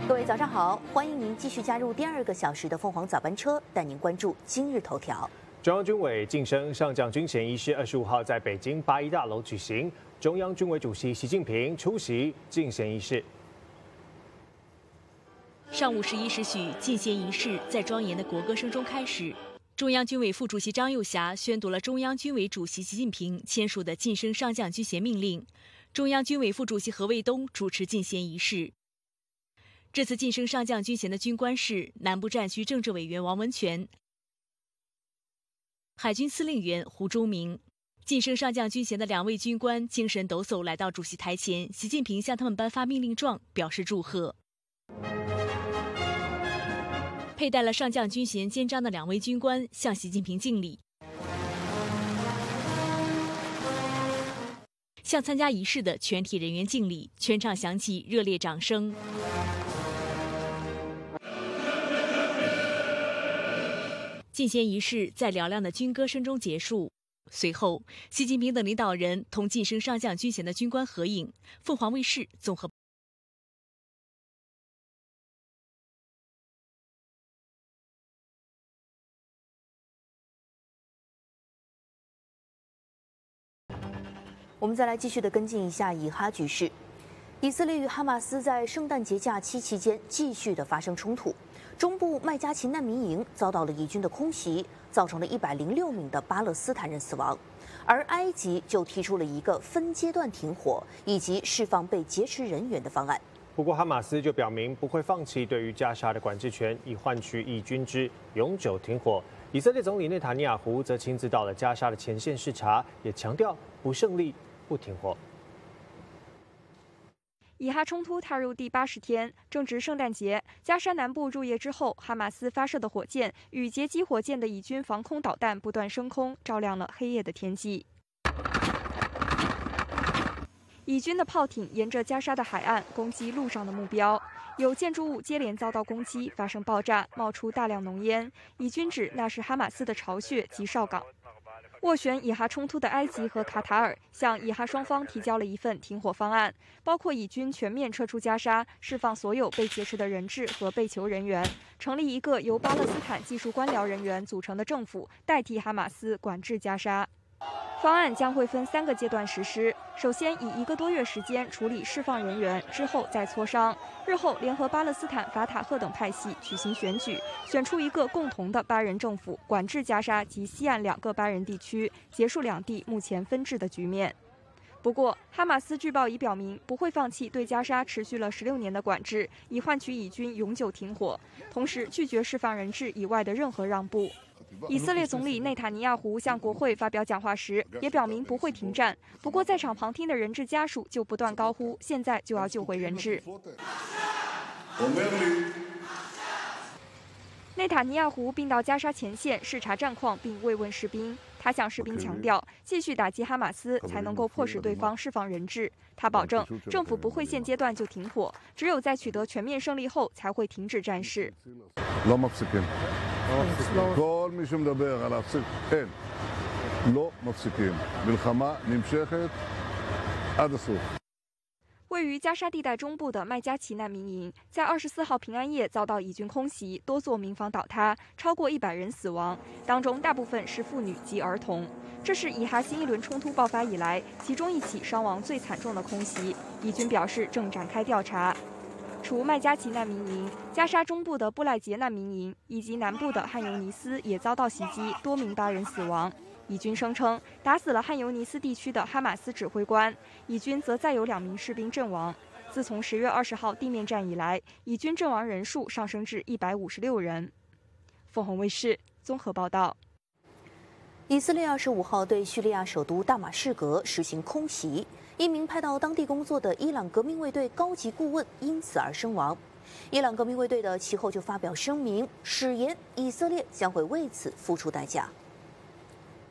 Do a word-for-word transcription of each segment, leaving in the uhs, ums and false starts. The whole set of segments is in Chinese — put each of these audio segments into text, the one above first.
各位早上好，欢迎您继续加入第二个小时的凤凰早班车，带您关注今日头条。 中央军委晋升上将军衔仪式二十五号在北京八一大楼举行，中央军委主席习近平出席晋衔仪式。 上午十一时许，晋衔仪式在庄严的国歌声中开始。中央军委副主席张又侠宣读了中央军委主席习近平签署的晋升上将军衔命令。中央军委副主席何卫东主持晋衔仪式。这次晋升上将军衔的军官是南部战区政治委员王文全、海军司令员胡忠明。晋升上将军衔的两位军官精神抖擞来到主席台前，习近平向他们颁发命令状，表示祝贺。佩戴了上将军衔肩章的两位军官向习近平敬礼，向参加仪式的全体人员敬礼，全场响起热烈掌声。晋衔仪式在嘹亮的军歌声中结束。随后，习近平等领导人同晋升上将军衔的军官合影。凤凰卫视综合。 我们再来继续的跟进一下以哈局势。以色列与哈马斯在圣诞节假期期间继续的发生冲突。中部麦加齐难民营遭到了以军的空袭，造成了一百零六名的巴勒斯坦人死亡。而埃及就提出了一个分阶段停火以及释放被劫持人员的方案。 不过，哈马斯就表明不会放弃对于加沙的管制权，以换取以军之永久停火。以色列总理内塔尼亚胡则亲自到了加沙的前线视察，也强调不胜利不停火。 以哈冲突踏入第八十天，正值圣诞节，加沙南部入夜之后，哈马斯发射的火箭与截击火箭的以军防空导弹不断升空，照亮了黑夜的天际。以军的炮艇沿着加沙的海岸攻击路上的目标，有建筑物接连遭到攻击，发生爆炸，冒出大量浓烟。以军指那是哈马斯的巢穴及哨岗。斡旋以哈冲突的埃及和卡塔尔向以哈双方提交了一份停火方案，包括以军全面撤出加沙，释放所有被劫持的人质和被囚人员，成立一个由巴勒斯坦技术官僚人员组成的政府，代替哈马斯管制加沙。方案将会分三个阶段实施，首先以一个多月时间处理释放人员，之后再磋商。日后联合巴勒斯坦、法塔赫等派系举行选举，选出一个共同的巴人政府，管制加沙及西岸两个巴人地区，结束两地目前分治的局面。不过，哈马斯据报已表明不会放弃对加沙持续了十六年的管制，以换取以军永久停火，同时拒绝释放人质以外的任何让步。以色列总理内塔尼亚胡向国会发表讲话时，也表明不会停战。不过，在场旁听的人质家属就不断高呼：“现在就要救回人质！”内塔尼亚胡并到加沙前线视察战况，并慰问士兵。他向士兵强调，继续打击哈马斯才能够迫使对方释放人质。他保证，政府不会现阶段就停火，只有在取得全面胜利后才会停止战事。 כל מי שמדבר על להפסיק, אין, לא מפסיקים. מלחמה נמשכת עד הסוף. 位于加沙地带中部的麦加齐难民营，在二十四号平安夜遭到以军空袭，多座民房倒塌，超过一百人死亡，当中大部分是妇女及儿童。这是以哈新一轮冲突爆发以来，其中一起伤亡最惨重的空袭。以军表示正展开调查。除麦加齐难民营，加沙中部的布赖杰难民营以及南部的汉尤尼斯也遭到袭击，多名巴人死亡。以军声称打死了汉尤尼斯地区的哈马斯指挥官，以军则再有两名士兵阵亡。自从十月二十号地面战以来，以军阵亡人数上升至一百五十六人。凤凰卫视综合报道。 以色列二十五号对叙利亚首都大马士革实行空袭，一名派到当地工作的伊朗革命卫队高级顾问因此而身亡。伊朗革命卫队的其后就发表声明，誓言以色列将会为此付出代价。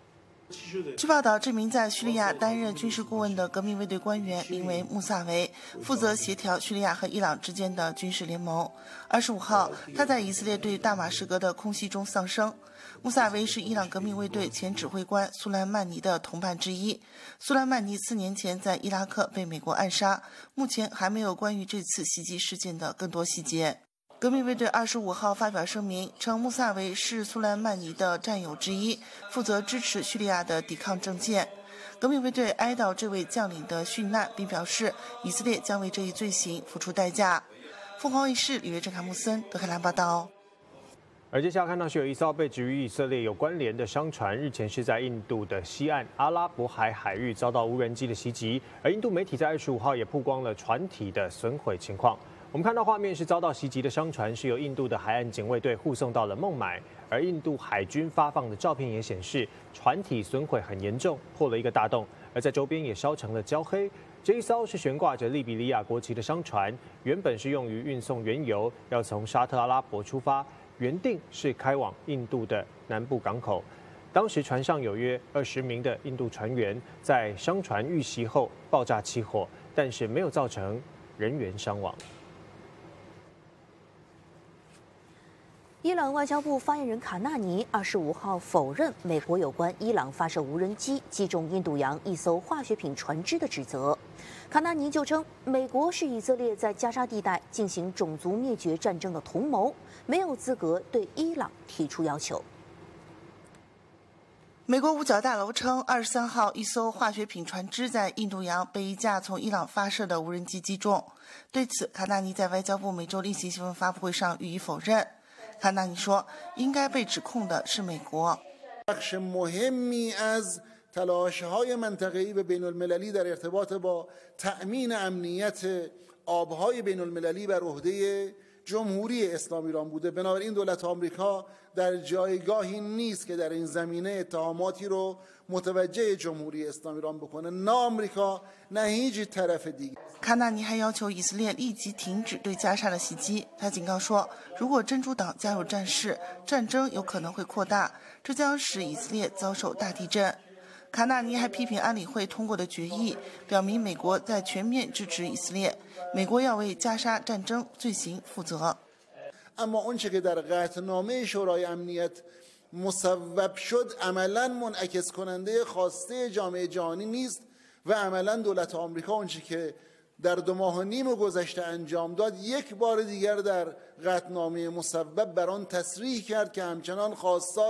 据报道，这名在叙利亚担任军事顾问的革命卫队官员名为穆萨维，负责协调叙利亚和伊朗之间的军事联盟。二十五号，他在以色列对大马士革的空袭中丧生。穆萨维是伊朗革命卫队前指挥官苏莱曼尼的同伴之一。苏莱曼尼四年前在伊拉克被美国暗杀，目前还没有关于这次袭击事件的更多细节。革命卫队二十五号发表声明称，穆萨维是苏莱曼尼的战友之一，负责支持叙利亚的抵抗政见。革命卫队哀悼这位将领的殉难，并表示以色列将为这一罪行付出代价。凤凰卫视里约郑凯穆森德黑兰报道。 而接下来看到是有一艘被指与以色列有关联的商船，日前是在印度的西岸阿拉伯海海域遭到无人机的袭击，而印度媒体在二十五号也曝光了船体的损毁情况。我们看到画面是遭到袭击的商船是由印度的海岸警卫队护送到了孟买，而印度海军发放的照片也显示船体损毁很严重，破了一个大洞，而在周边也烧成了焦黑。这一艘是悬挂着利比里亚国旗的商船，原本是用于运送原油，要从沙特阿拉伯出发，原定是开往印度的南部港口。当时船上有约二十名的印度船员，在商船遇袭后爆炸起火，但是没有造成人员伤亡。 伊朗外交部发言人卡纳尼二十五号否认美国有关伊朗发射无人机击中印度洋一艘化学品船只的指责。卡纳尼就称，美国是以色列在加沙地带进行种族灭绝战争的同谋，没有资格对伊朗提出要求。 美国五角大楼称，二十三号一艘化学品船只在印度洋被一架从伊朗发射的无人机击中。对此，卡纳尼在外交部每周例行新闻发布会上予以否认。卡纳尼说，应该被指控的是美国。 تلاش‌های منطقه‌ای و بین‌المللی در ارتباط با تأمین امنیت آب‌های بین‌المللی بر عهده جمهوری اسلامی ایران بوده. بنابراین دولت آمریکا در جایگاهی نیست که در این زمینه اتهاماتی رو متوجه جمهوری اسلامی ایران بکنه. نه آمریکا نه هیچ طرف دیگه. 卡纳尼还要求以色列立即停止对加沙的袭击。他警告说，如果真主党加入战事，战争有可能会扩大，这将使以色列遭受大地震。卡纳尼还批评安理会通过的决议，表明美国在全面支持以色列，美国要为加沙战争罪行负责。 اما اونچه که در قطعنامه شورای امنیت مصوب شد عملاً منعکس کننده خواسته جامعه جهانی نیست و عملاً دولت آمریکا اونچه که در دو ماه و نیم گذشته انجام داد یک بار دیگر در قطعنامه مصوب بر آن تصریح کرد که همچنان خواستار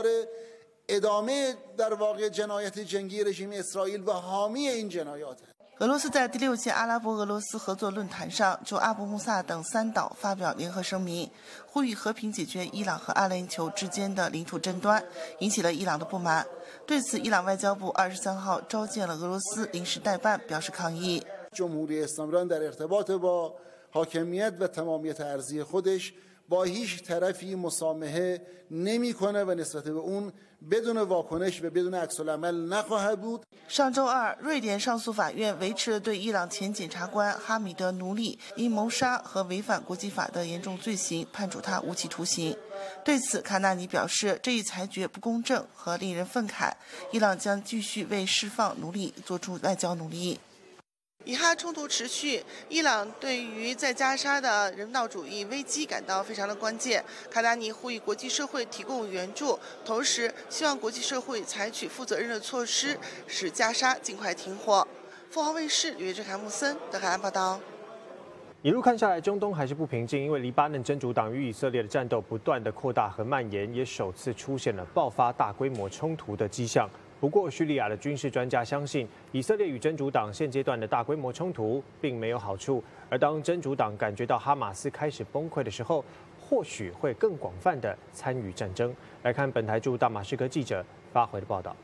ادامه در واقع جنایت جنگی رژیم اسرائیل و حامی این جنایات است。 俄罗斯在第六届阿拉伯俄罗斯合作论坛上，就阿布穆萨等三岛发表联合声明，呼吁和平解决伊朗和阿联酋之间的领土争端，引起了伊朗的不满。对此，伊朗外交部二十三号召见了俄罗斯临时代办，表示抗议。 جمهوری اسلامی در ارتباط با حاکمیت و تمامیت ارضی خودش با هیچ طرفی مسامحه نمیکنه و نسبت به اون بدون واکنش و بدون عکس العمل نخواهد بود。 上周二，瑞典上诉法院维持了对伊朗前检察官哈米德努里因谋杀和违反国际法的严重罪行，判处他无期徒刑。对此，卡纳尼表示，这一裁决不公正和令人愤慨，伊朗将继续为释放奴隶做出外交努力。以哈冲突持续，伊朗对于在加沙的人道主义危机感到非常的关键。卡纳尼呼吁国际社会提供援助，同时希望国际社会采取负责任的措施，使加沙尽快停火。凤凰卫视里约郑凯穆森德海安报道。 一路看下来，中东还是不平静，因为黎巴嫩真主党与以色列的战斗不断的扩大和蔓延，也首次出现了爆发大规模冲突的迹象。不过，叙利亚的军事专家相信，以色列与真主党现阶段的大规模冲突并没有好处，而当真主党感觉到哈马斯开始崩溃的时候，或许会更广泛的参与战争。来看本台驻大马士革记者发回的报道。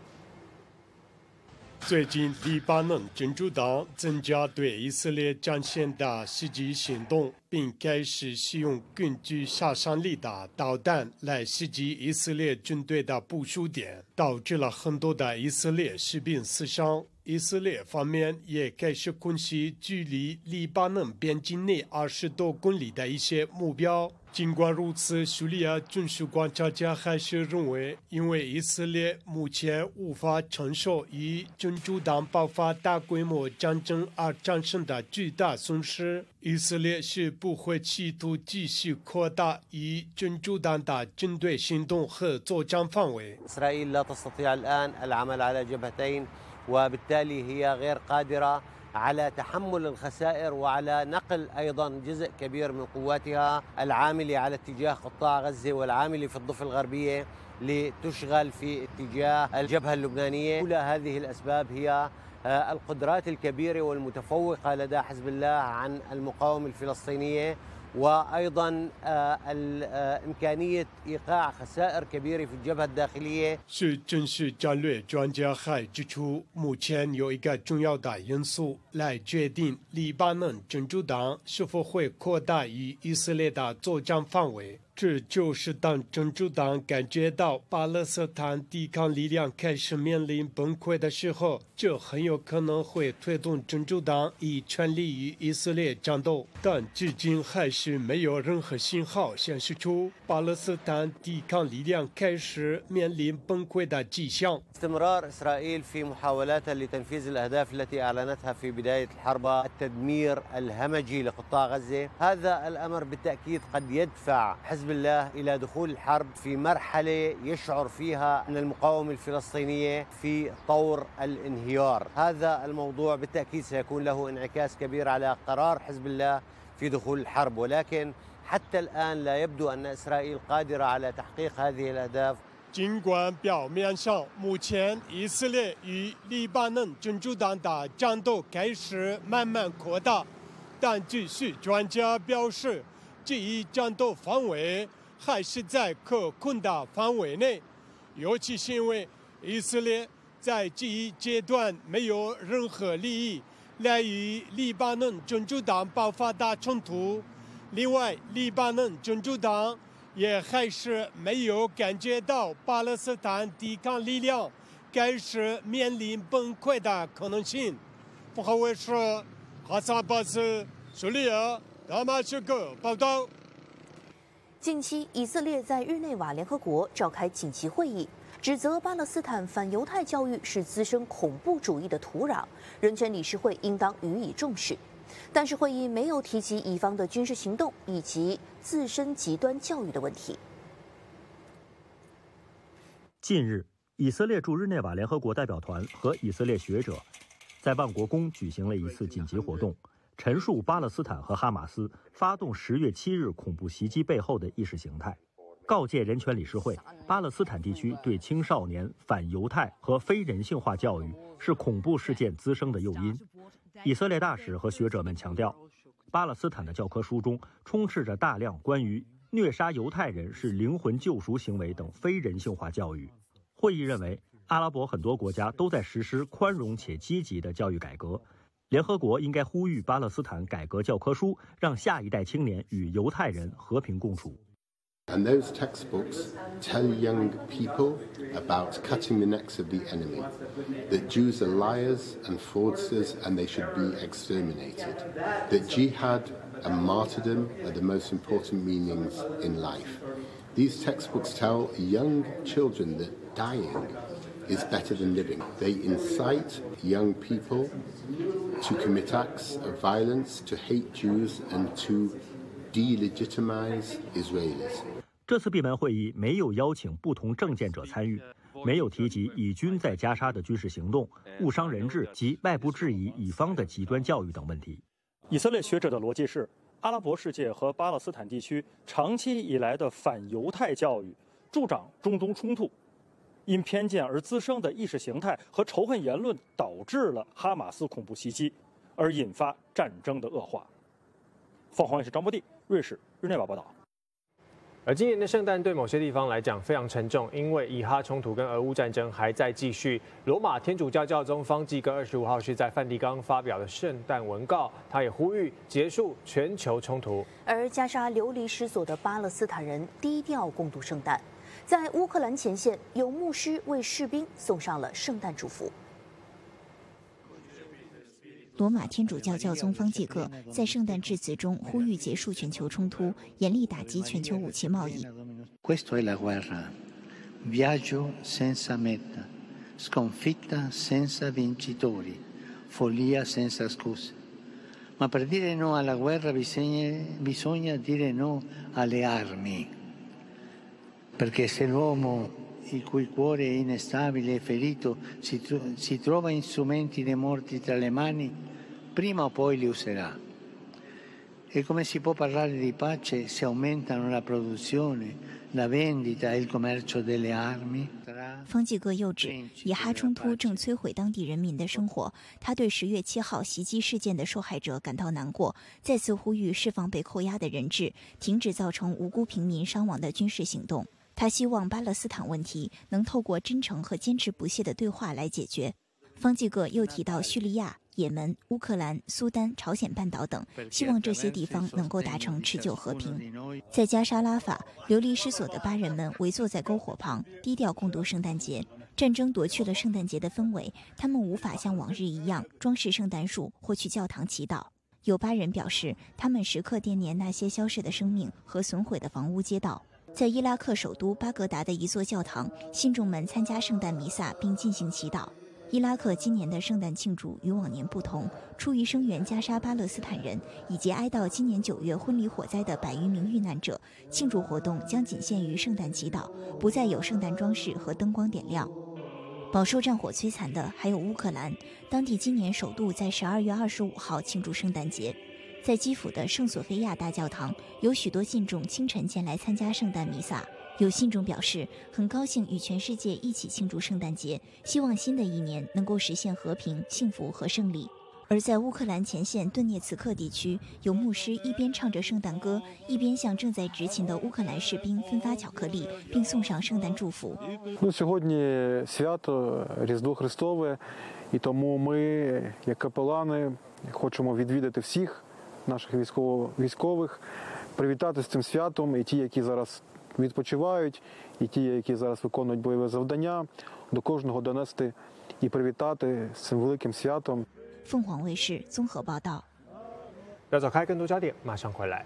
最近，黎巴嫩真主党增加对以色列战线的袭击行动，并开始使用更具杀伤力的导弹来袭击以色列军队的部署点，导致了很多的以色列士兵死伤。 以色列方面也开始空袭距离黎巴嫩边境内二十多公里的一些目标。尽管如此，叙利亚军事观察家还是认为，因为以色列目前无法承受与真主党爆发大规模战争而产生的巨大损失，以色列是不会企图继续扩大与真主党的针对行动和作战范围。 إسرائيل لا تستطيع الآن العمل على جبهتين وبالتالي هي غير قادرة على تحمل الخسائر وعلى نقل أيضا جزء كبير من قواتها العاملة على اتجاه قطاع غزة والعاملة في الضفة الغربية لتشغل في اتجاه الجبهة اللبنانية. كل هذه الأسباب هي القدرات الكبيرة والمتفوقة لدى حزب الله عن المقاومة الفلسطينية وأيضا إمكانية إيقاع خسائر كبيرة في الجبهة الداخلية. 是军事战略专家还指出，目前有一个重要的因素来决定黎巴嫩真主党是否会扩大与以色列的作战范围。这就是当真主党感觉到巴勒斯坦抵抗力量开始面临崩溃的时候，这很有可能会推动真主党以全力与以色列战斗。但至今还是没有任何信号显示出巴勒斯坦抵抗力量开始面临崩溃的迹象。 استمرار إسرائيل في محاولاتها لتنفيذ الأهداف التي أعلنتها في بداية الحرب، التدمير الهمجي لقطاع غزة، هذا الأمر بالتأكيد قد يدفع حزب الله إلى دخول الحرب في مرحلة يشعر فيها أن المقاومة الفلسطينية في طور الانهيار. هذا الموضوع بالتأكيد سيكون له انعكاس كبير على قرار حزب الله في دخول الحرب، ولكن حتى الآن لا يبدو أن إسرائيل قادرة على تحقيق هذه الأهداف. 尽管表面上目前以色列与黎巴嫩真主党的战斗开始慢慢扩大，但军事专家表示，这一战斗范围还是在可控的范围内，尤其是因为以色列在这一阶段没有任何利益来与黎巴嫩真主党爆发大冲突。另外，黎巴嫩真主党也还是没有感觉到巴勒斯坦抵抗力量开始面临崩溃的可能性。凤凰卫视哈萨巴斯叙利亚大马士革报道。 近期，以色列在日内瓦联合国召开紧急会议，指责巴勒斯坦反犹太教育是滋生恐怖主义的土壤，人权理事会应当予以重视。但是会议没有提及以方的军事行动以及自身极端教育的问题。 近日，以色列驻日内瓦联合国代表团和以色列学者在万国宫举行了一次紧急活动，陈述巴勒斯坦和哈马斯发动十月七日恐怖袭击背后的意识形态，告诫人权理事会，巴勒斯坦地区对青少年反犹太和非人性化教育是恐怖事件滋生的诱因。以色列大使和学者们强调，巴勒斯坦的教科书中充斥着大量关于虐杀犹太人是灵魂救赎行为等非人性化教育。会议认为，阿拉伯很多国家都在实施宽容且积极的教育改革，联合国应该呼吁巴勒斯坦改革教科书，让下一代青年与犹太人和平共处。 And those textbooks tell young people about cutting the necks of the enemy, that Jews are liars and fraudsters and they should be exterminated, that jihad and martyrdom are the most important meanings in life. These textbooks tell young children that dying is better than living. They incite young people to commit acts of violence, to hate Jews and to delegitimize Israelis. 这次闭门会议没有邀请不同政见者参与，没有提及以军在加沙的军事行动、误伤人质及外部质疑以方的极端教育等问题。 以色列学者的逻辑是，阿拉伯世界和巴勒斯坦地区长期以来的反犹太教育助长中东冲突，因偏见而滋生的意识形态和仇恨言论导致了哈马斯恐怖袭击，而引发战争的恶化。凤凰卫视张博地，瑞士日内瓦报道。 而今年的圣诞对某些地方来讲非常沉重，因为以哈冲突跟俄乌战争还在继续。罗马天主教教宗方济各二十五号是在梵蒂冈发表了圣诞文告，他也呼吁结束全球冲突。 而加沙流离失所的巴勒斯坦人低调共度圣诞，在乌克兰前线，有牧师为士兵送上了圣诞祝福。 罗马天主教教宗方济各在圣诞致辞中呼吁结束全球冲突，严厉打击全球武器贸易。 Questo è la guerra, viaggio senza meta, sconfitta senza vincitori, follia senza scuse. Ma per dire no alla guerra bisogna, bisogna dire no alle armi, perché se l'uomo il cui cuore è instabile e ferito si, tro- si trova in strumenti di morti tra le mani, prima o poi li userà. E come si può parlare di pace se aumentano la produzione, la vendita e il commercio delle armi? 方济各又指，以哈冲突正摧毁当地人民的生活。他对十月七号袭击事件的受害者感到难过，再次呼吁释放被扣押的人质，停止造成无辜平民伤亡的军事行动。他希望巴勒斯坦问题能透过真诚和坚持不懈的对话来解决。方济各又提到叙利亚、也门、乌克兰、苏丹、朝鲜半岛等，希望这些地方能够达成持久和平。在加沙拉法，流离失所的巴人们围坐在篝火旁，低调共度圣诞节。战争夺去了圣诞节的氛围，他们无法像往日一样装饰圣诞树或去教堂祈祷。有巴人表示，他们时刻惦念那些消逝的生命和损毁的房屋街道。在伊拉克首都巴格达的一座教堂，信众们参加圣诞弥撒并进行祈祷。伊拉克今年的圣诞庆祝与往年不同，出于声援加沙巴勒斯坦人以及哀悼今年九月婚礼火灾的百余名遇难者，庆祝活动将仅限于圣诞祈祷，不再有圣诞装饰和灯光点亮。饱受战火摧残的还有乌克兰，当地今年首度在十二月二十五号庆祝圣诞节。在基辅的圣索菲亚大教堂，有许多信众清晨前来参加圣诞弥撒。有信众表示，很高兴与全世界一起庆祝圣诞节，希望新的一年能够实现和平、幸福和胜利。而在乌克兰前线顿涅茨克地区，有牧师一边唱着圣诞歌，一边向正在执勤的乌克兰士兵分发巧克力，并送上圣诞祝福。 Ну, сьогодні свято Різдво Христове, і тому ми, як капелани, хочемо відвідати всіх наших військово, військових, привітати з цим святом, і ті, які зараз відпочивають, і ті, які зараз виконують бойове завдання, до кожного донести і привітати з цим великим святом. 凤凰卫视综合报道。 要早开更多焦点，马上回来。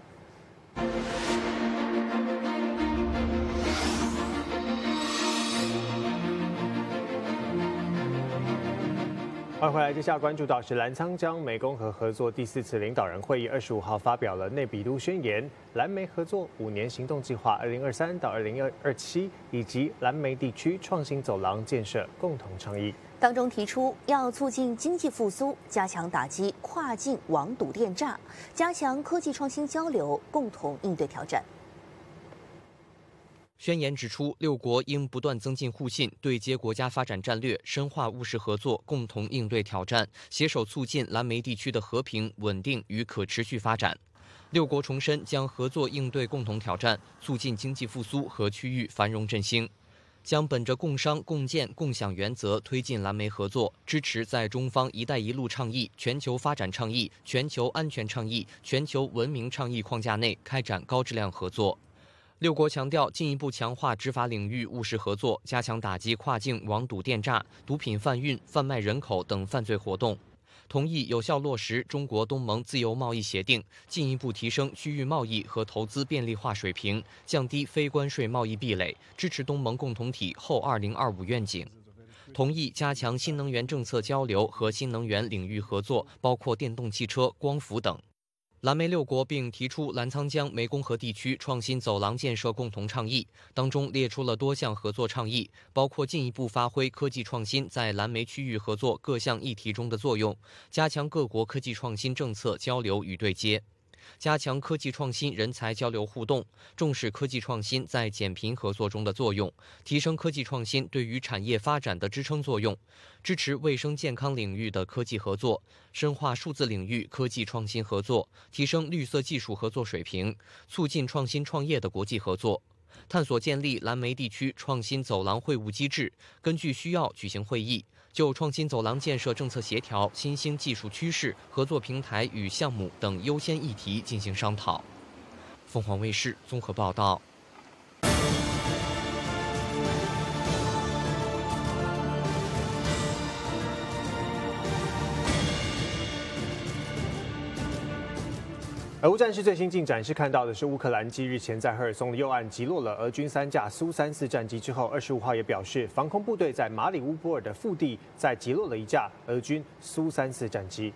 欢迎回来，接下来关注到是澜沧江湄公河合作第四次领导人会议二十五号发表了内比都宣言、蓝湄合作五年行动计划二零二三到二零二七以及蓝湄地区创新走廊建设共同倡议。 当中提出要促进经济复苏，加强打击跨境网赌电诈，加强科技创新交流，共同应对挑战。 宣言指出，六国应不断增进互信，对接国家发展战略，深化务实合作，共同应对挑战，携手促进蓝湄地区的和平、稳定与可持续发展。六国重申将合作应对共同挑战，促进经济复苏和区域繁荣振兴，将本着共商、共建、共享原则推进蓝湄合作，支持在中方“一带一路”倡议、全球发展倡议、全球安全倡议、全球文明倡议框架内开展高质量合作。六国强调进一步强化执法领域务实合作，加强打击跨境网赌电诈、毒品贩运、贩卖人口等犯罪活动。同意有效落实中国东盟自由贸易协定，进一步提升区域贸易和投资便利化水平，降低非关税贸易壁垒，支持东盟共同体后二零二五愿景。同意加强新能源政策交流和新能源领域合作，包括电动汽车、光伏等。蓝湄六国并提出澜沧江湄公河地区创新走廊建设共同倡议，当中列出了多项合作倡议，包括进一步发挥科技创新在蓝湄区域合作各项议题中的作用，加强各国科技创新政策交流与对接，加强科技创新人才交流互动，重视科技创新在减贫合作中的作用，提升科技创新对于产业发展的支撑作用，支持卫生健康领域的科技合作，深化数字领域科技创新合作，提升绿色技术合作水平，促进创新创业的国际合作，探索建立蓝湄地区创新走廊会晤机制，根据需要举行会议，就创新走廊建设政策协调、新兴技术趋势、合作平台与项目等优先议题进行商讨。凤凰卫视综合报道。 俄乌战事最新进展是看到的是乌克兰继日前在赫尔松的右岸击落了俄军三架苏三四战机之后，二十五号也表示防空部队在马里乌波尔的腹地再击落了一架俄军苏三四战机。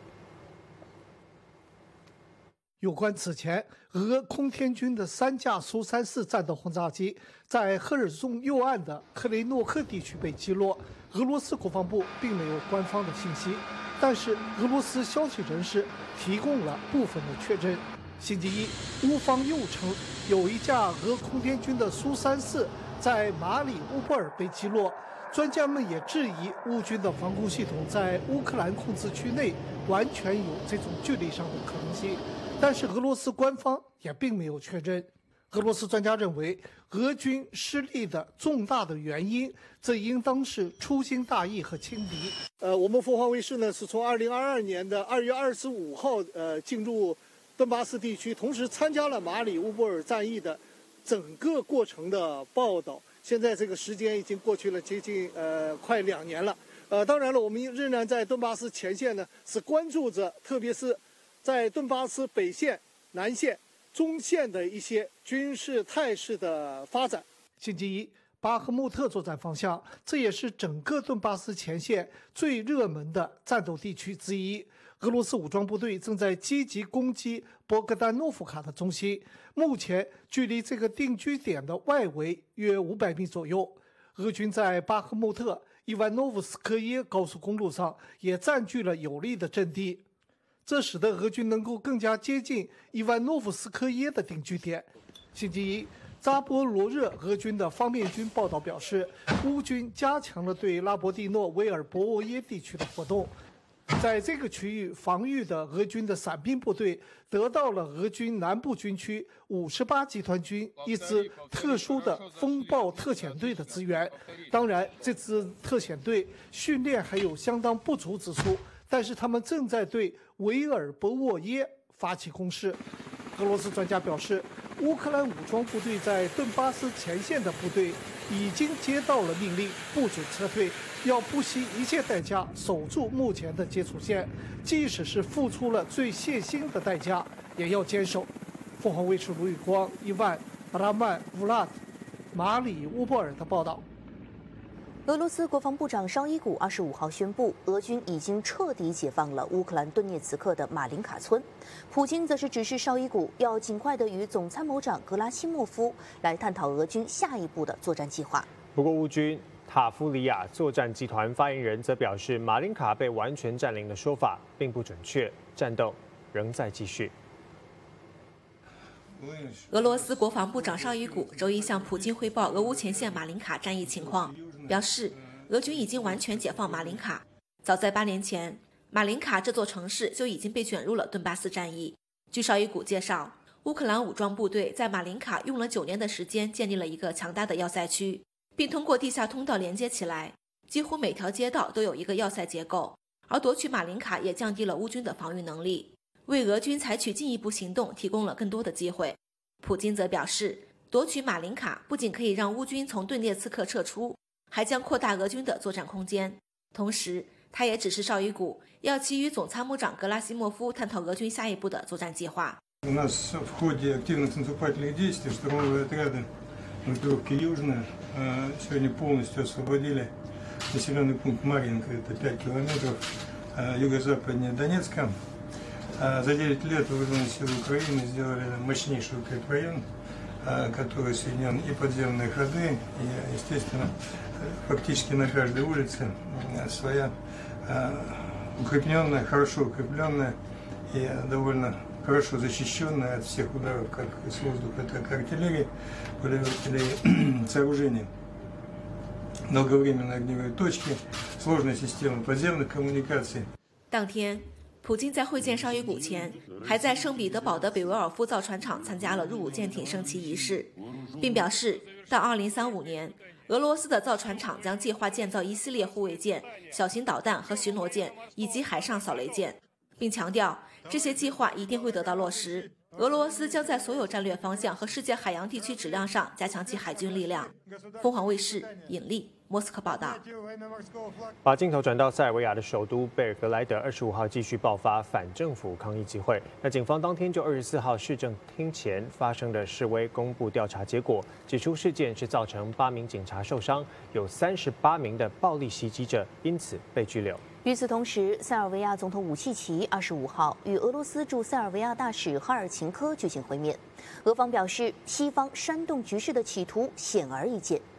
有关此前俄空天军的三架苏三四战斗轰炸机在赫尔松右岸的克雷诺克地区被击落，俄罗斯国防部并没有官方的信息，但是俄罗斯消息人士提供了部分的确认。星期一，乌方又称有一架俄空天军的苏三四在马里乌波尔被击落。专家们也质疑乌军的防空系统在乌克兰控制区内完全有这种距离上的可能性，但是俄罗斯官方也并没有确认。俄罗斯专家认为，俄军失利的重大的原因，这应当是粗心大意和轻敌。呃，我们凤凰卫视呢是从二零二二年的二月二十五号呃进入顿巴斯地区，同时参加了马里乌波尔战役的整个过程的报道。现在这个时间已经过去了接近呃快两年了。呃，当然了，我们仍然在顿巴斯前线呢是关注着，特别是在顿巴斯北线、南线、中线的一些军事态势的发展。星期一，巴赫穆特作战方向，这也是整个顿巴斯前线最热门的战斗地区之一。俄罗斯武装部队正在积极攻击博格丹诺夫卡的中心，目前距离这个定居点的外围约五百米左右。俄军在巴赫穆特伊万诺夫斯科耶高速公路上也占据了有利的阵地，这使得俄军能够更加接近伊万诺夫斯科耶的定居点。星期一，扎波罗热俄军的方面军报道表示，乌军加强了对拉博蒂诺维尔博沃耶地区的活动。在这个区域防御的俄军的伞兵部队得到了俄军南部军区五十八集团军一支特殊的风暴特遣队的支援。当然，这支特遣队训练还有相当不足之处，但是他们正在对维尔博沃耶发起攻势。俄罗斯专家表示，乌克兰武装部队在顿巴斯前线的部队已经接到了命令，不准撤退，要不惜一切代价守住目前的接触线，即使是付出了最血腥的代价，也要坚守。凤凰卫视卢宇光、伊万、拉曼、乌拉特、马里乌波尔的报道。 俄罗斯国防部长绍伊古二十五号宣布，俄军已经彻底解放了乌克兰顿涅茨克的马林卡村。普京则是指示绍伊古要尽快的与总参谋长格拉西莫夫来探讨俄军下一步的作战计划。 不过，乌军塔夫里亚作战集团发言人则表示，马林卡被完全占领的说法并不准确，战斗仍在继续。 俄罗斯国防部长绍伊古周一向普京汇报俄乌前线马林卡战役情况，表示俄军已经完全解放马林卡。早在八年前，马林卡这座城市就已经被卷入了顿巴斯战役。据绍伊古介绍，乌克兰武装部队在马林卡用了九年的时间建立了一个强大的要塞区，并通过地下通道连接起来，几乎每条街道都有一个要塞结构。而夺取马林卡也降低了乌军的防御能力，为俄军采取进一步行动提供了更多的机会。普京则表示，夺取马林卡不仅可以让乌军从顿涅茨克撤出，还将扩大俄军的作战空间。同时，他也指示绍伊古要其与总参谋长格拉西莫夫探讨俄军下一步的作战计划。 У нас в ходе активных наступательных действий штурмовые отряды группировки Южная сегодня полностью освободили населенный пункт Марьинка, это пять километров юго-западнее Донецка. За девять лет вооруженные силы Украины сделали мощнейший укрепрайон, который соединен и подземные ходы, и, естественно, фактически на каждой улице своя укрепленная, хорошо укрепленная и довольно хорошо защищенная от всех ударов, как с воздуха, так и артиллерии, пулеметные сооружения, долговременные огневые точки, сложная система подземных коммуникаций. 当天，普京在会见绍伊古前，还在圣彼得堡的北维尔夫造船厂参加了入伍舰艇升旗仪式，并表示，到二零三五年，俄罗斯的造船厂将计划建造一系列护卫舰、小型导弹和巡逻舰以及海上扫雷舰，并强调这些计划一定会得到落实。俄罗斯将在所有战略方向和世界海洋地区质量上加强其海军力量。凤凰卫视尹丽莫斯科报道。 把镜头转到塞尔维亚的首都贝尔格莱德，二十五号继续爆发反政府抗议集会。那警方当天就二十四号市政厅前发生的示威公布调查结果，指出事件是造成八名警察受伤，有三十八名的暴力袭击者因此被拘留。 与此同时，塞尔维亚总统武契奇二十五号与俄罗斯驻塞尔维亚大使哈尔琴科举行会面，俄方表示，西方煽动局势的企图显而易见。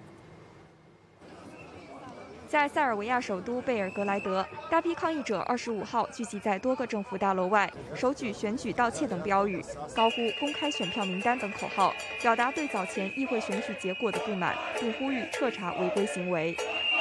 在塞尔维亚首都贝尔格莱德，大批抗议者二十五号聚集在多个政府大楼外，手举选举盗窃等标语，高呼“公开选票名单”等口号，表达对早前议会选举结果的不满，并呼吁彻查违规行为。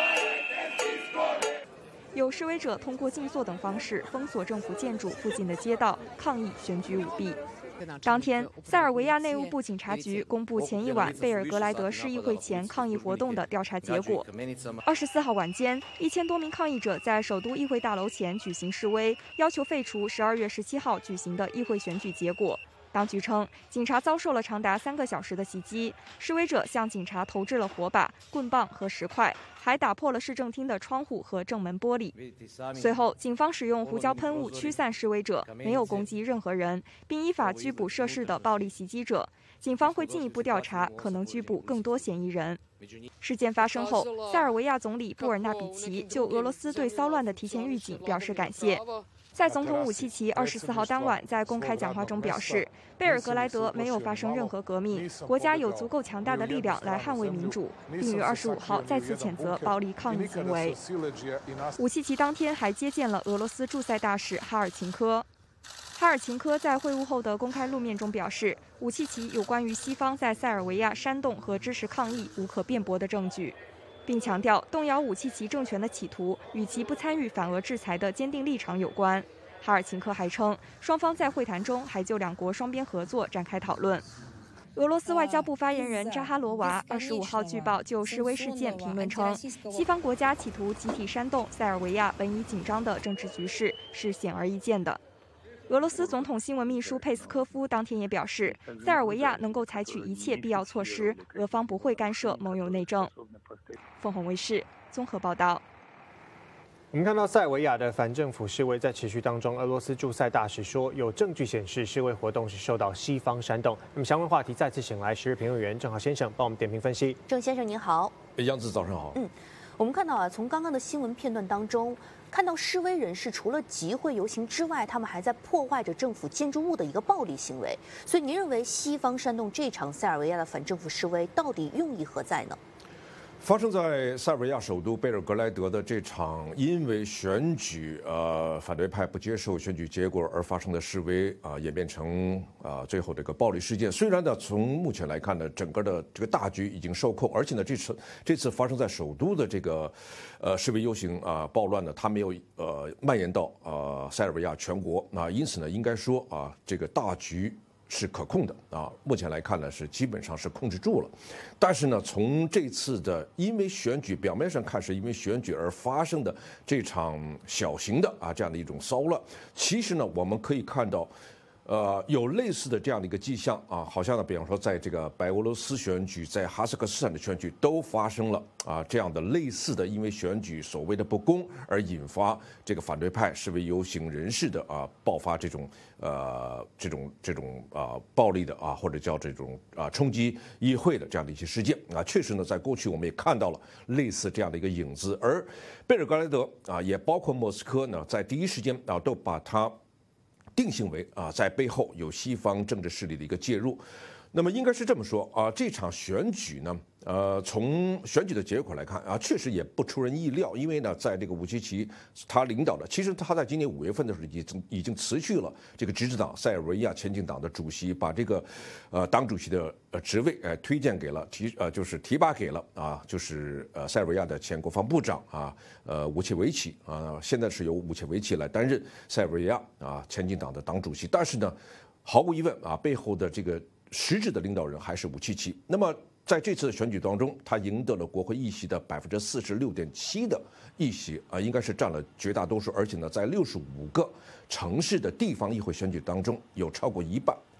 有示威者通过禁塑等方式封锁政府建筑附近的街道，抗议选举舞弊。当天，塞尔维亚内务部警察局公布前一晚贝尔格莱德市议会前抗议活动的调查结果。二十四号晚间，一千多名抗议者在首都议会大楼前举行示威，要求废除十二月十七号举行的议会选举结果。当局称，警察遭受了长达三个小时的袭击，示威者向警察投掷了火把、棍棒和石块，还打破了市政厅的窗户和正门玻璃。随后，警方使用胡椒喷雾驱散示威者，没有攻击任何人，并依法拘捕涉事的暴力袭击者。警方会进一步调查，可能拘捕更多嫌疑人。事件发生后，塞尔维亚总理布尔纳比奇就俄罗斯对骚乱的提前预警表示感谢。在总统武契奇二十四号当晚在公开讲话中表示，贝尔格莱德没有发生任何革命，国家有足够强大的力量来捍卫民主，并于二十五号再次谴责暴力抗议行为。武契奇当天还接见了俄罗斯驻塞大使哈尔琴科。哈尔琴科在会晤后的公开露面中表示，武契奇有关于西方在塞尔维亚煽动和支持抗议无可辩驳的证据，并强调动摇武契奇政权的企图与其不参与反俄制裁的坚定立场有关。哈尔琴科还称，双方在会谈中还就两国双边合作展开讨论。俄罗斯外交部发言人扎哈罗娃二十五号据报就示威事件评论称，西方国家企图集体煽动塞尔维亚本已紧张的政治局势是显而易见的。俄罗斯总统新闻秘书佩斯科夫当天也表示，塞尔维亚能够采取一切必要措施，俄方不会干涉盟友内政。凤凰卫视综合报道。 我们看到塞尔维亚的反政府示威在持续当中，俄罗斯驻塞大使说，有证据显示示威活动是受到西方煽动。那么相关话题再次请来时事评论员郑浩先生帮我们点评分析。 郑先生您好。 杨子早上好。 嗯，我们看到啊，从刚刚的新闻片段当中，看到示威人士除了集会游行之外，他们还在破坏着政府建筑物的一个暴力行为。所以您认为西方煽动这场塞尔维亚的反政府示威到底用意何在呢？ 发生在塞尔维亚首都贝尔格莱德的这场因为选举，呃，反对派不接受选举结果而发生的示威啊、呃，演变成啊、呃、最后这个暴力事件。虽然呢，从目前来看呢，整个的这个大局已经受控，而且呢，这次这次发生在首都的这个呃示威游行啊、呃、暴乱呢，它没有呃蔓延到呃塞尔维亚全国啊、呃，因此呢，应该说啊、呃，这个大局是可控的啊，目前来看呢是基本上是控制住了，但是呢，从这次的因为选举表面上看是因为选举而发生的这场小型的啊这样的一种骚乱，其实呢我们可以看到，呃，有类似的这样的一个迹象啊，好像呢，比方说在这个白俄罗斯选举，在哈萨克斯坦的选举都发生了啊这样的类似的，因为选举所谓的不公而引发这个反对派示威游行人士的啊爆发这种呃这种这种啊暴力的啊或者叫这种啊冲击议会的这样的一些事件啊，确实呢，在过去我们也看到了类似这样的一个影子，而贝尔格莱德啊也包括莫斯科呢，在第一时间啊都把它定性为啊，在背后有西方政治势力的一个介入。那么应该是这么说啊，这场选举呢，呃，从选举的结果来看啊，确实也不出人意料，因为呢，在这个武契奇他领导的，其实他在今年五月份的时候已经已经辞去了这个执政党塞尔维亚前进党的主席，把这个呃党主席的呃职位呃推荐给了提呃就是提拔给了啊，就是呃塞尔维亚的前国防部长啊呃武切维奇啊，现在是由武切维奇来担任塞尔维亚啊前进党的党主席，但是呢，毫无疑问啊，背后的这个实质的领导人还是武契奇。那么在这次的选举当中，他赢得了国会议席的百分之四十六点七的议席啊，应该是占了绝大多数。而且呢，在六十五个城市的地方议会选举当中，有超过一半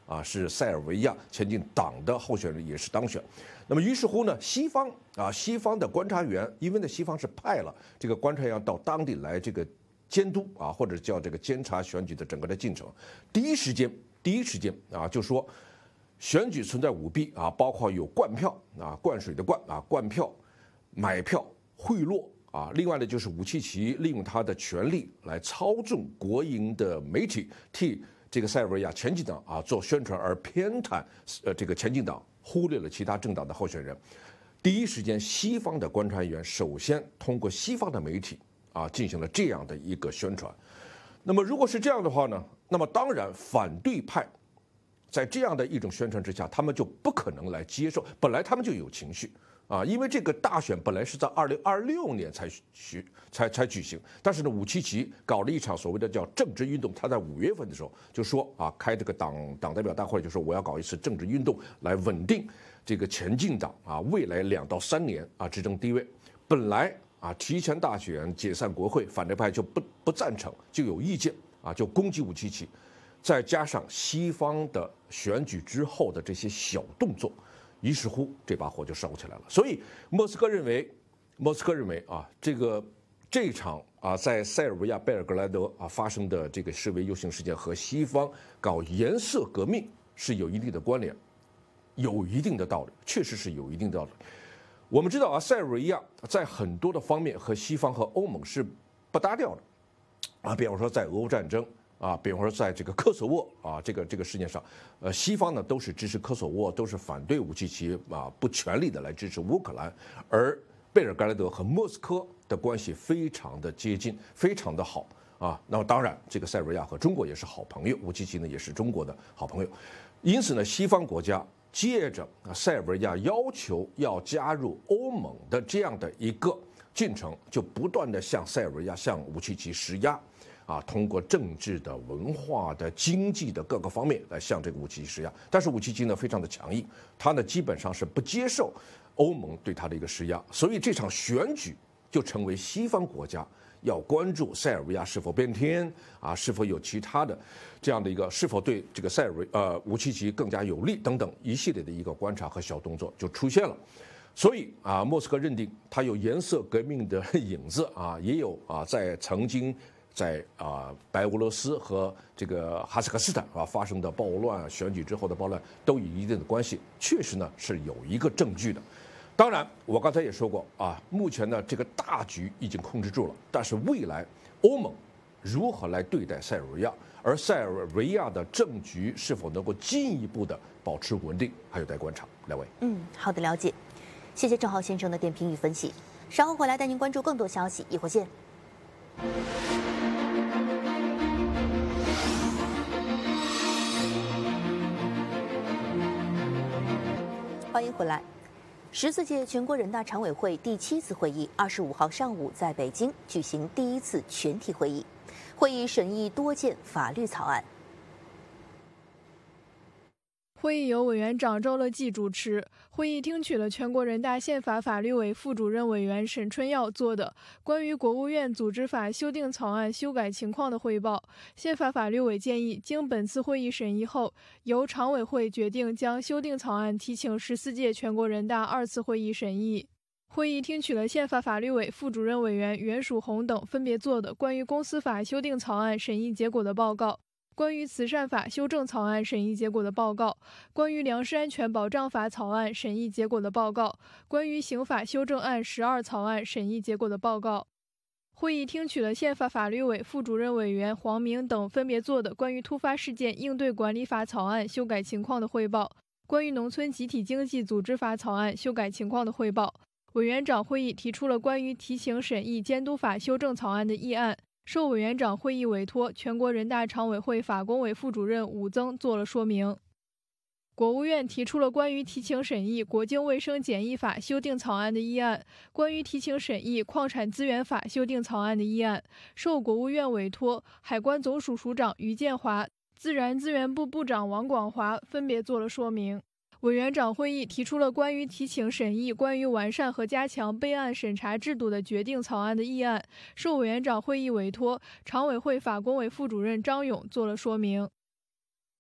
啊是塞尔维亚前进党的候选人，也是当选。那么于是乎呢，西方啊西方的观察员，因为呢西方是派了这个观察员到当地来这个监督啊，或者叫这个监察选举的整个的进程，第一时间第一时间啊就说选举存在舞弊啊，包括有灌票啊，灌水的灌啊，灌票、买票、贿赂啊，另外呢就是武契奇利用他的权力来操纵国营的媒体，替这个塞尔维亚前进党啊做宣传，而偏袒呃这个前进党，忽略了其他政党的候选人。第一时间，西方的观察员首先通过西方的媒体啊进行了这样的一个宣传。那么如果是这样的话呢，那么当然反对派在这样的一种宣传之下，他们就不可能来接受，本来他们就有情绪。啊，因为这个大选本来是在二零二六年才举才才举行，但是呢，武契奇搞了一场所谓的叫政治运动。他在五月份的时候就说啊，开这个党党代表大会，就说我要搞一次政治运动来稳定这个前进党啊未来两到三年啊执政地位。本来啊提前大选解散国会，反对派就不不赞成，就有意见啊，就攻击武契奇。再加上西方的选举之后的这些小动作。于是乎，这把火就烧起来了。所以，莫斯科认为，莫斯科认为啊，这个这场啊，在塞尔维亚贝尔格莱德啊发生的这个示威游行事件和西方搞颜色革命是有一定的关联，有一定的道理，确实是有一定的道理。我们知道啊，塞尔维亚在很多的方面和西方和欧盟是不搭调的，啊，比方说在俄乌战争。啊，比方说在这个科索沃啊，这个这个事件上，呃，西方呢都是支持科索沃，都是反对武契奇啊，不全力的来支持乌克兰，而贝尔格莱德和莫斯科的关系非常的接近，非常的好啊。那么当然，这个塞尔维亚和中国也是好朋友，武契奇呢也是中国的好朋友，因此呢，西方国家借着塞尔维亚要求要加入欧盟的这样的一个进程，就不断的向塞尔维亚、向武契奇施压。啊，通过政治的、文化的、经济的各个方面来向这个武契奇施压，但是武契奇呢非常的强硬，他呢基本上是不接受欧盟对他的一个施压，所以这场选举就成为西方国家要关注塞尔维亚是否变天啊，是否有其他的这样的一个，是否对这个塞尔维呃武契奇更加有利等等一系列的一个观察和小动作就出现了。所以啊，莫斯科认定它有颜色革命的影子啊，也有啊在曾经。在啊，白俄罗斯和这个哈萨克斯坦啊发生的暴乱，选举之后的暴乱都有一定的关系，确实呢是有一个证据的。当然，我刚才也说过啊，目前呢这个大局已经控制住了，但是未来欧盟如何来对待塞尔维亚，而塞尔维亚的政局是否能够进一步的保持稳定，还有待观察。两位， 嗯，好的，了解，谢谢郑浩先生的点评与分析。稍后回来带您关注更多消息，一会儿见。欢迎回来。十四届全国人大常委会第七次会议二十五号上午在北京举行第一次全体会议，会议审议多件法律草案。 会议由委员长赵乐际主持。会议听取了全国人大宪法法律委副主任委员沈春耀做的关于国务院组织法修订草案修改情况的汇报。宪法法律委建议，经本次会议审议后，由常委会决定将修订草案提请十四届全国人大二次会议审议。会议听取了宪法法律委副主任委员袁曙红等分别做的关于公司法修订草案审议结果的报告。关于慈善法修正草案审议结果的报告，关于粮食安全保障法草案审议结果的报告，关于刑法修正案十二草案审议结果的报告。会议听取了宪法法律委副主任委员黄明等分别做的关于突发事件应对管理法草案修改情况的汇报，关于农村集体经济组织法草案修改情况的汇报。委员长会议提出了关于提请审议监督法修正草案的议案。受委员长会议委托，全国人大常委会法工委副主任武增做了说明。国务院提出了关于提请审议国境卫生检疫法修订草案的议案，关于提请审议矿产资源法修订草案的议案。受国务院委托，海关总署署长于建华、自然资源部部长王广华分别做了说明。委员长会议提出了关于提请审议关于完善和加强备案审查制度的决定草案的议案，受委员长会议委托，常委会法工委副主任张勇做了说明。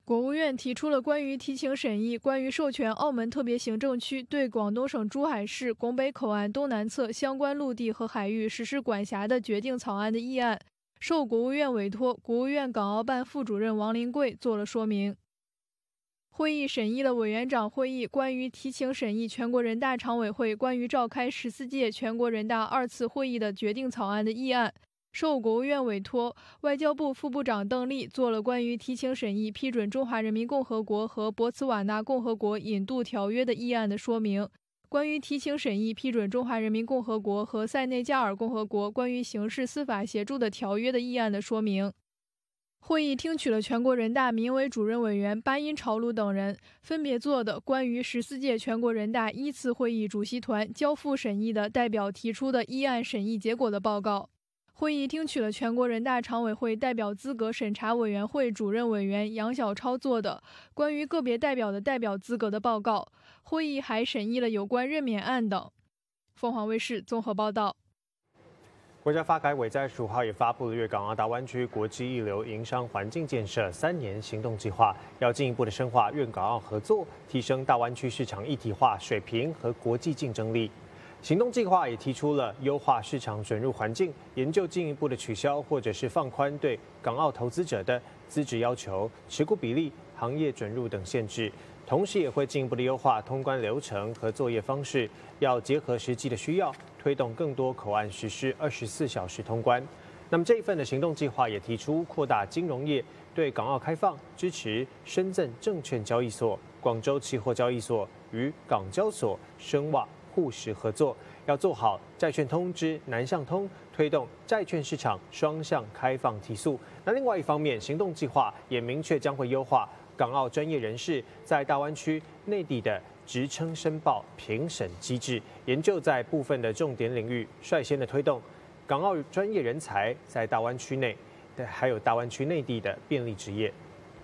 国务院提出了关于提请审议关于授权澳门特别行政区对广东省珠海市拱北口岸东南侧相关陆地和海域实施管辖的决定草案的议案，受国务院委托，国务院港澳办副主任王林贵做了说明。会议审议了委员长会议关于提请审议全国人大常委会关于召开十四届全国人大二次会议的决定草案的议案，受国务院委托，外交部副部长邓丽做了关于提请审议批准中华人民共和国和博茨瓦纳共和国引渡条约的议案的说明，关于提请审议批准中华人民共和国和塞内加尔共和国关于刑事司法协助的条约的议案的说明。会议听取了全国人大民委主任委员巴音朝鲁等人分别做的关于十四届全国人大一次会议主席团交付审议的代表提出的议案审议结果的报告。会议听取了全国人大常委会代表资格审查委员会主任委员杨晓超做的关于个别代表的代表资格的报告。会议还审议了有关任免案等。凤凰卫视综合报道。 国家发改委在十五号也发布了粤港澳大湾区国际一流营商环境建设三年行动计划，要进一步的深化粤港澳合作，提升大湾区市场一体化水平和国际竞争力。行动计划也提出了优化市场准入环境，研究进一步的取消或者是放宽对港澳投资者的资质要求、持股比例、行业准入等限制。同时也会进一步的优化通关流程和作业方式，要结合实际的需要，推动更多口岸实施二十四小时通关。那么这一份的行动计划也提出扩大金融业对港澳开放，支持深圳证券交易所、广州期货交易所与港交所深化互实合作，要做好债券通之南向通，推动债券市场双向开放提速。那另外一方面，行动计划也明确将会优化港澳专业人士在大湾区内地的职称申报评审机制，研究在部分的重点领域率先的推动港澳专业人才在大湾区内，还有大湾区内地的便利职业。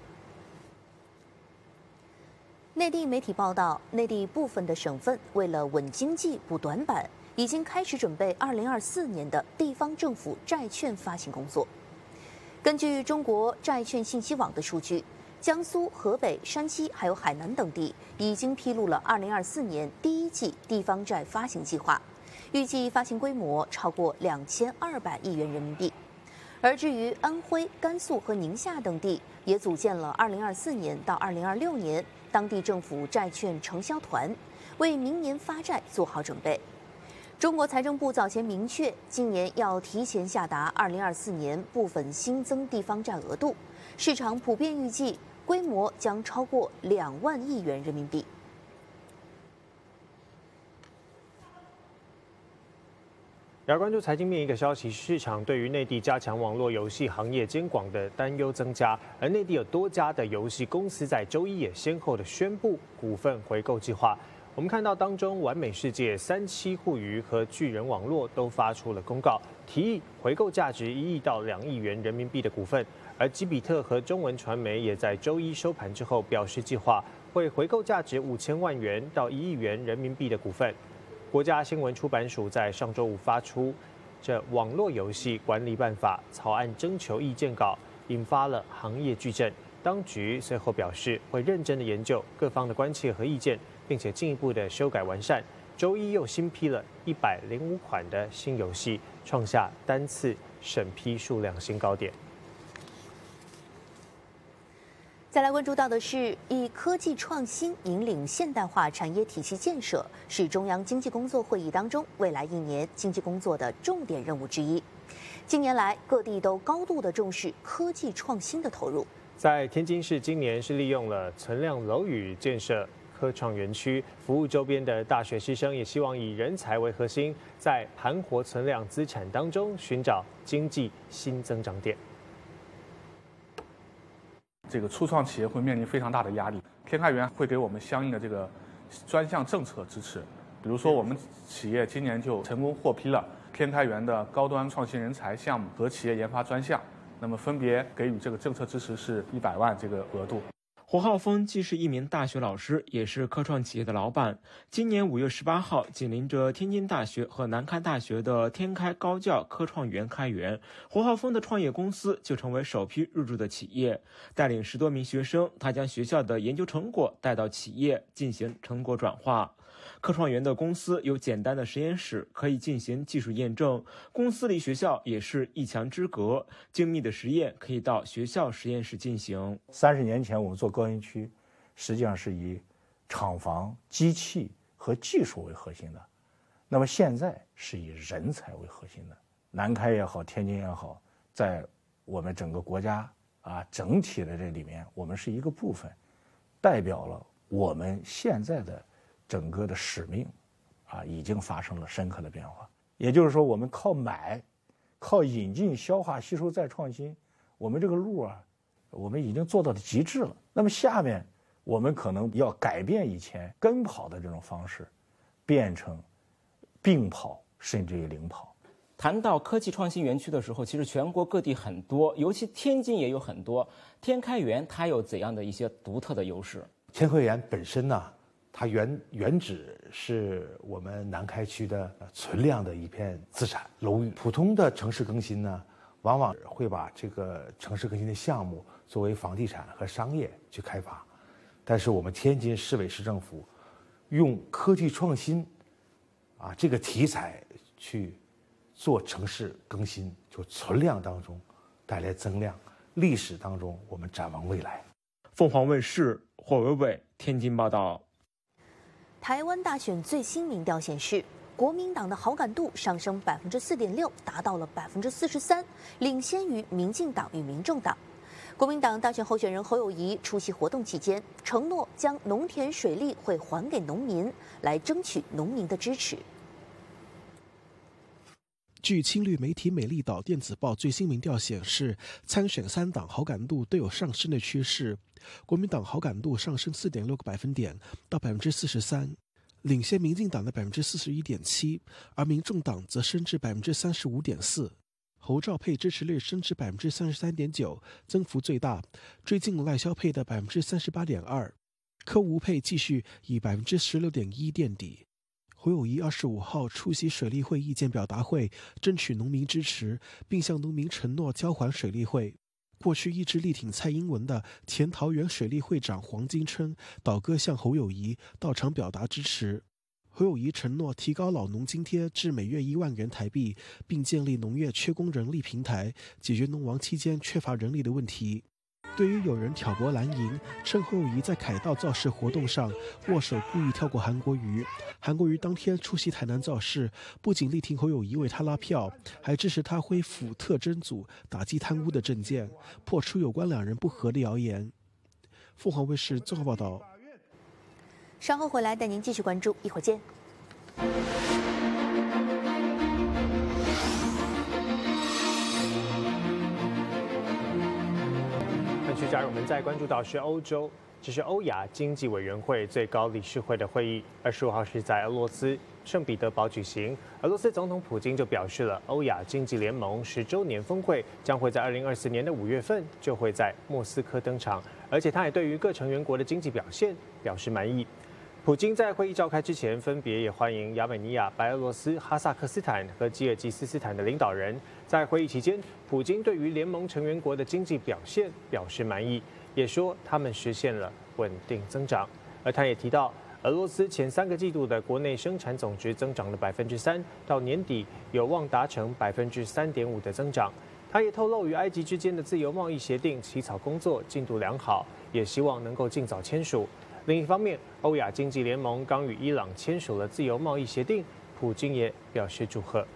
内地媒体报道，内地部分的省份为了稳经济、补短板，已经开始准备二零二四年的地方政府债券发行工作。根据中国债券信息网的数据，江苏、河北、山西还有海南等地已经披露了二零二四年第一季地方债发行计划，预计发行规模超过两千二百亿元人民币。而至于安徽、甘肃和宁夏等地，也组建了二零二四年到二零二六年当地政府债券承销团，为明年发债做好准备。中国财政部早前明确，今年要提前下达二零二四年部分新增地方债额度，市场普遍预计规模将超过两万亿元人民币。 要关注财经面一个消息，市场对于内地加强网络游戏行业监管的担忧增加，而内地有多家的游戏公司在周一也先后的宣布股份回购计划。我们看到当中，完美世界、三七互娱和巨人网络都发出了公告，提议回购价值一亿到两亿元人民币的股份。而吉比特和中文传媒也在周一收盘之后表示，计划会回购价值五千万元到一亿元人民币的股份。国家新闻出版署在上周五发出这网络游戏管理办法草案征求意见稿，引发了行业巨震。当局随后表示，会认真的研究各方的关切和意见，并且进一步的修改完善。周一又新批了一百零五款的新游戏，创下单次审批数量新高点。 再来关注到的是，以科技创新引领现代化产业体系建设，是中央经济工作会议当中未来一年经济工作的重点任务之一。近年来，各地都高度的重视科技创新的投入。 在天津市，今年是利用了存量楼宇建设科创园区，服务周边的大学师生，也希望以人才为核心，在盘活存量资产当中寻找经济新增长点。 这个初创企业会面临非常大的压力，天开园会给我们相应的这个专项政策支持。比如说，我们企业今年就成功获批了天开园的高端创新人才项目和企业研发专项，那么分别给予这个政策支持是一百万这个额度。 胡浩峰既是一名大学老师，也是科创企业的老板。今年五月十八号，紧邻着天津大学和南开大学的天开高教科创园开园，胡浩峰的创业公司就成为首批入驻的企业。带领十多名学生，他将学校的研究成果带到企业进行成果转化。科创园的公司有简单的实验室，可以进行技术验证。公司离学校也是一墙之隔，精密的实验可以到学校实验室进行。 三十年前我们做高新区，实际上是以厂房、机器和技术为核心的，那么现在是以人才为核心的。南开也好，天津也好，在我们整个国家啊整体的这里面，我们是一个部分，代表了我们现在的整个的使命，啊，已经发生了深刻的变化。也就是说，我们靠买，靠引进、消化、吸收再创新，我们这个路啊，我们已经做到了极致了。那么下面，我们可能要改变以前跟跑的这种方式，变成并跑，甚至于领跑。 谈到科技创新园区的时候，其实全国各地很多，尤其天津也有很多。天开园它有怎样的一些独特的优势？ 天开园本身呢，它原原址是我们南开区的存量的一片资产楼宇。普通的城市更新呢，往往会把这个城市更新的项目作为房地产和商业去开发，但是我们天津市委市政府用科技创新啊这个题材去做城市更新，就存量当中带来增量，历史当中我们展望未来。 凤凰卫视霍伟伟天津报道。 台湾大选最新民调显示，国民党的好感度上升百分之四点六，达到了百分之四十三，领先于民进党与民众党。国民党大选候选人侯友宜出席活动期间，承诺将农田水利会还给农民，来争取农民的支持。 据青绿媒体美丽岛电子报最新民调显示，参选三党好感度都有上升的趋势。国民党好感度上升 四点六个百分点到百分之四十三，领先民进党的百分之四十一点七，而民众党则升至百分之三十五点四。侯兆佩支持率升至百分之三十三点九，增幅最大，追近赖萧佩的百分之三十八点二。柯吴佩继续以百分之十六点一垫底。侯友宜二十五号出席水利会意见表达会，争取农民支持，并向农民承诺交还水利会。过去一直力挺蔡英文的前桃园水利会长黄金春倒戈向侯友宜到场表达支持。侯友宜承诺提高老农津贴至每月一万元台币，并建立农业缺工人力平台，解决农亡期间缺乏人力的问题。对于有人挑拨蓝营，称侯友宜在凯道造势活动上握手故意跳过韩国瑜，韩国瑜当天出席台南造势，不仅力挺侯友宜为他拉票，还支持他恢复特侦组打击贪污的政见，破除有关两人不和的谣言。凤凰卫视综合报道。 稍后回来带您继续关注，一会儿见。 继续加入我们再关注到是欧洲，这是欧亚经济委员会最高理事会的会议，二十五号是在俄罗斯圣彼得堡举行。俄罗斯总统普京就表示了，欧亚经济联盟十周年峰会将会在二零二四年的五月份就会在莫斯科登场，而且他也对于各成员国的经济表现表示满意。普京在会议召开之前，分别也欢迎亚美尼亚、白俄罗斯、哈萨克斯坦和吉尔吉斯斯坦的领导人。在会议期间，普京对于联盟成员国的经济表现表示满意，也说他们实现了稳定增长。而他也提到，俄罗斯前三个季度的国内生产总值增长了百分之三，到年底有望达成百分之三点五的增长。他也透露，与埃及之间的自由贸易协定起草工作进度良好，也希望能够尽早签署。另一方面，欧亚经济联盟刚与伊朗签署了自由贸易协定，普京也表示祝贺。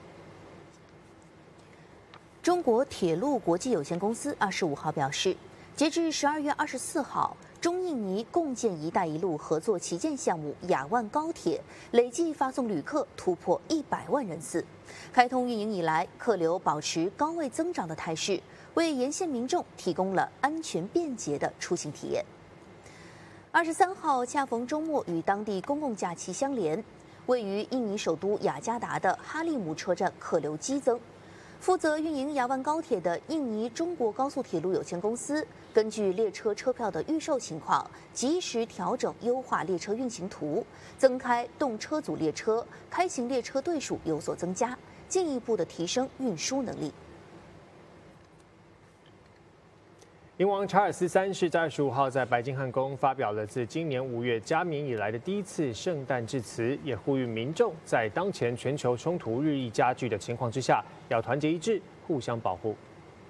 中国铁路国际有限公司二十五号表示，截至十二月二十四号，中印尼共建“一带一路”合作旗舰项目雅万高铁累计发送旅客突破一百万人次。开通运营以来，客流保持高位增长的态势，为沿线民众提供了安全便捷的出行体验。二十三号恰逢周末与当地公共假期相连，位于印尼首都雅加达的哈利姆车站客流激增。 负责运营雅万高铁的印尼中国高速铁路有限公司，根据列车车票的预售情况，及时调整优化列车运行图，增开动车组列车，开行列车队数有所增加，进一步的提升运输能力。 英王查尔斯三世在二十五号在白金汉宫发表了自今年五月加冕以来的第一次圣诞致辞，也呼吁民众在当前全球冲突日益加剧的情况之下，要团结一致，互相保护。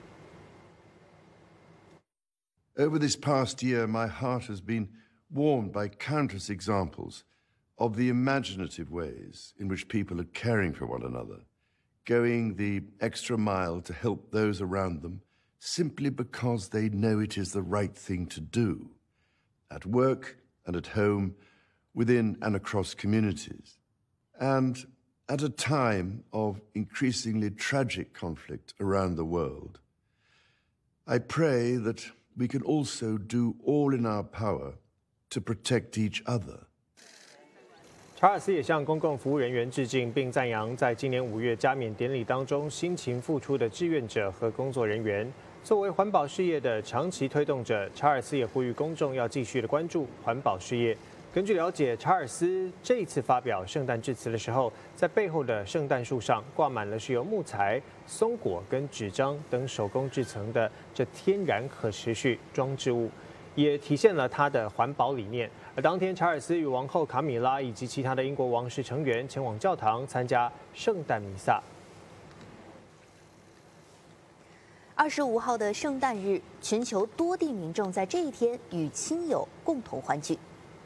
Over this past year, my heart has been warmed by countless examples of the imaginative ways in which people are caring for one another, going the extra mile to help those around them, simply because they know it is the right thing to do, at work and at home, within and across communities. And at a time of increasingly tragic conflict around the world, I pray that we can also do all in our power to protect each other. 查尔斯也向公共服务人员致敬，并赞扬在今年五月加冕典礼当中辛勤付出的志愿者和工作人员。作为环保事业的长期推动者，查尔斯也呼吁公众要继续的关注环保事业。根据了解，查尔斯这一次发表圣诞致辞的时候，在背后的圣诞树上挂满了是由木材、松果跟纸张等手工制成的这天然可持续装置物，也体现了他的环保理念。而当天，查尔斯与王后卡米拉以及其他的英国王室成员前往教堂参加圣诞弥撒。 二十五号的圣诞日，全球多地民众在这一天与亲友共同欢聚。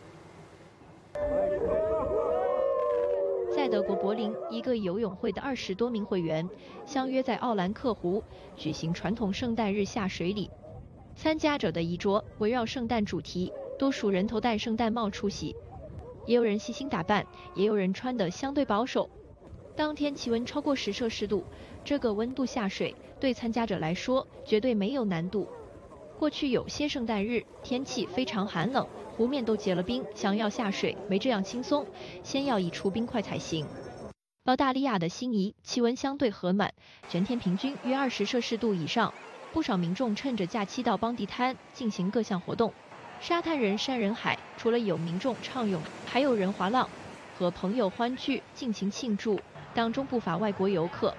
在德国柏林，一个游泳会的二十多名会员相约在奥兰克湖举行传统圣诞日下水礼。参加者的衣着围绕圣诞主题，多数人头戴圣诞帽出席，也有人细心打扮，也有人穿得相对保守。当天气温超过十摄氏度，这个温度下水对参加者来说绝对没有难度。过去有些圣诞日天气非常寒冷，湖面都结了冰，想要下水没这样轻松，先要移出冰块才行。澳大利亚的悉尼气温相对和暖，全天平均约二十摄氏度以上，不少民众趁着假期到邦迪滩进行各项活动。沙滩人山人海，除了有民众畅泳，还有人滑浪，和朋友欢聚尽情庆祝，当中不乏外国游客。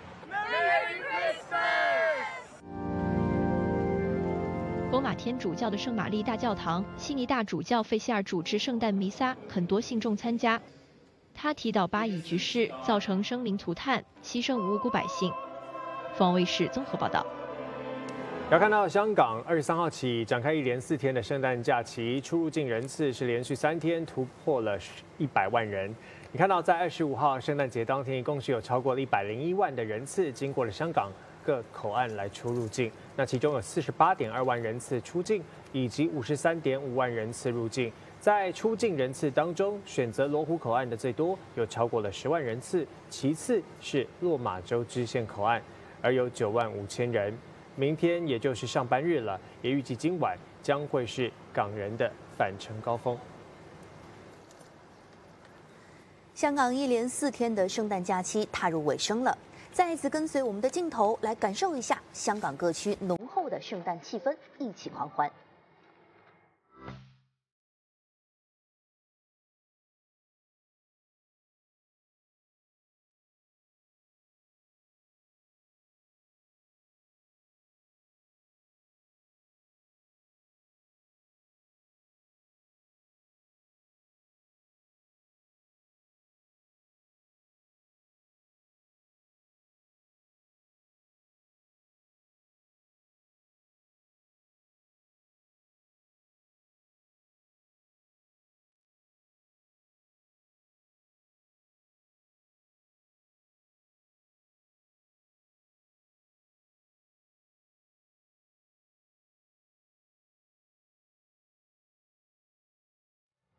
罗马天主教的圣玛丽大教堂，悉尼大主教费希尔主持圣诞弥撒，很多信众参加。他提到巴以局势造成生灵涂炭，牺牲无辜百姓。凤凰卫视综合报道。 要看到香港二十三号起展开一连四天的圣诞假期，出入境人次是连续三天突破了一百万人。你看到在二十五号圣诞节当天，一共是有超过了一百零一万的人次经过了香港各口岸来出入境，那其中有四十八点二万人次出境，以及五十三点五万人次入境。在出境人次当中，选择罗湖口岸的最多，有超过了十万人次，其次是落马洲支线口岸，而有九万五千人。明天也就是上班日了，也预计今晚将会是港人的返程高峰。 香港一连四天的圣诞假期踏入尾声了，再一次跟随我们的镜头来感受一下香港各区浓厚的圣诞气氛，一起狂欢。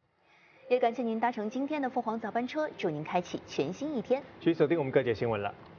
也感谢您搭乘今天的凤凰早班车，祝您开启全新一天。 继续锁定我们各界新闻了。